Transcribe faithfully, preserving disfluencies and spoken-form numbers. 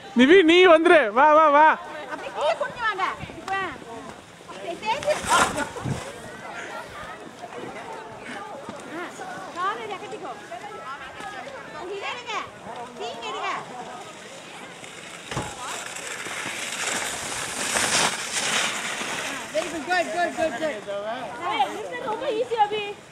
நிவி நீ வந்துரு வா வா வா அப்படியே கீழ குனிஞ்சு வாங்க இப்போ அப்படியே சேர்த்து காலை ரகட்டிக்கோ இங்க நீங்க எடுங்க very good good good good good ஏய் இது ரொம்ப ஈஸி அபி